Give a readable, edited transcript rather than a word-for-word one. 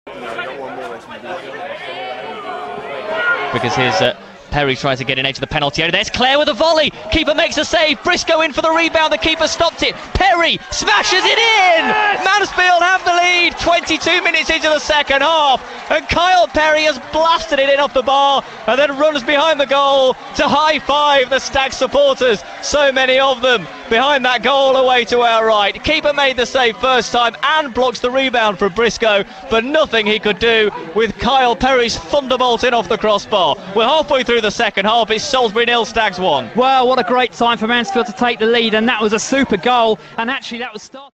Because here's Perry tries to get an edge of the penalty area. There's Clare with a volley. Keeper makes a save. Briscoe in for the rebound. The keeper stopped it. Perry smashes it in. Mansfield have the lead 22 minutes into the second half. And Kyle Perry has blasted it in off the bar and then runs behind the goal to high-five the Stag supporters. So many of them behind that goal away to our right. Keeper made the save first time and blocks the rebound from Briscoe, but nothing he could do with Kyle Perry's thunderbolt in off the crossbar. We're halfway through the second half. It's Salisbury 0, Stags 1. Well, what a great time for Mansfield to take the lead, and that was a super goal, and actually that was start